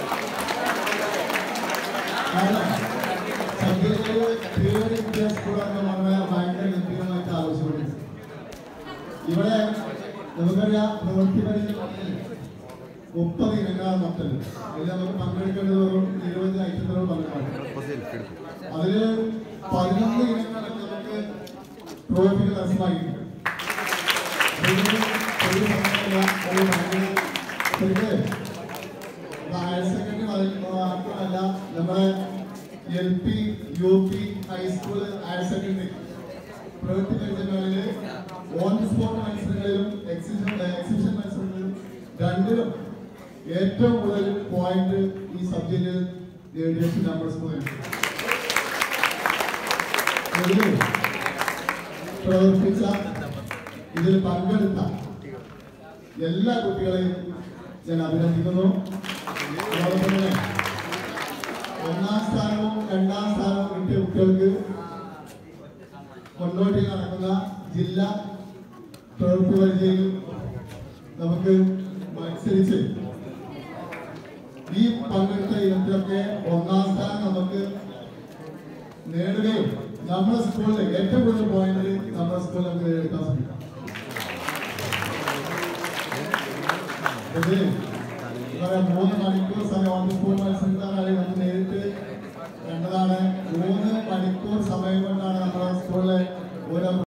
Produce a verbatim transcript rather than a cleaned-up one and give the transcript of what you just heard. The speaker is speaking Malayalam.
ഇവിടെ നമുക്കറിയാം പ്രവൃത്തി പരിചയം മുപ്പത് ഇനങ്ങളാണ് മൊത്തം. അതിൽ നമുക്ക് പങ്കെടുക്കേണ്ടത് ഒരു ഇരുപത് ഐറ്റങ്ങളോട് പങ്കെടുക്കണം. അതില് പതിനൊന്ന് ഇനങ്ങൾ നമുക്ക് ട്രോഫികൾ ലഭ്യമായിട്ടുണ്ട്. ഹയർ സെക്കൻഡറി മാത്രമല്ല, നമ്മുടെ L P U P high school higher secondary പ്രവൃത്തി പരിചയങ്ങളിൽ ഓൺ സ്പോട്ട് മത്സരങ്ങളിലും എക്സിബിഷൻ എക്സിബിഷൻ മത്സരങ്ങളിലും രണ്ടിലും ഏറ്റവും കൂടുതൽ പോയിന്റ് ഈ സബ്ജക്റ്റിൽ നേടിയ നമ്പേഴ്സ് പ്രവർത്തിച്ച ഇതിൽ പങ്കെടുത്ത എല്ലാ കുട്ടികളെയും ഞാൻ അഭിനന്ദിക്കുന്നു. അതോടൊപ്പം തന്നെ ഒന്നാം സ്ഥാനവും രണ്ടാം സ്ഥാനവും കിട്ടിയ കുട്ടികൾക്ക് മുന്നോട്ട് നടക്കുന്ന ജില്ലാ പ്രവൃത്തി പരിചയയിൽ നമുക്ക് മത്സരിച്ച് ഈ പങ്കെടുത്ത ഇനത്തിലൊക്കെ ഒന്നാം സ്ഥാനം നമുക്ക് നേടുകയും നമ്മുടെ സ്കൂളിൽ ഏറ്റവും കൂടുതൽ പോയിന്റ് നമ്മുടെ സ്കൂളിൽ നമുക്ക് നേടിയെടുക്കാൻ സാധിക്കും. മൂന്ന് മണിക്കൂർ സമയം ഓൺ സ്കൂൾ മത്സരത്തിനായി നമുക്ക് നേരിട്ട് കണ്ടതാണ്. മൂന്ന് മണിക്കൂർ സമയം കൊണ്ടാണ് നമ്മുടെ സ്കൂളിലെ ഓരോ